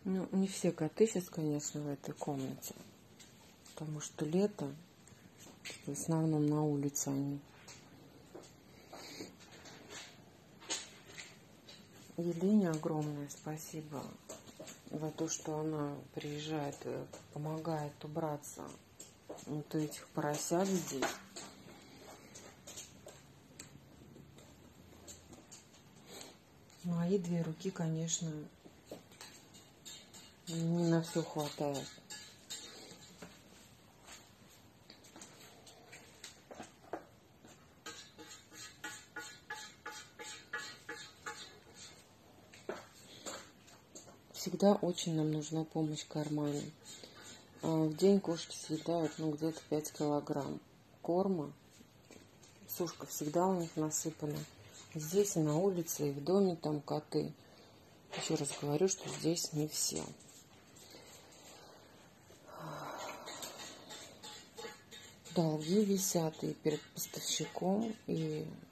Ну, не все коты сейчас, конечно, в этой комнате. Потому что лето. В основном на улице они. Елене огромное спасибо за то, что она приезжает, помогает убраться вот этих поросят здесь. Мои две руки, конечно, не на все хватает. Всегда очень нам нужна помощь в кармане. В день кошки съедают где-то 5 килограмм корма. Сушка всегда у них насыпана. Здесь и на улице, и в доме там коты. Еще раз говорю, что здесь не все. Долги висят и перед поставщиком, и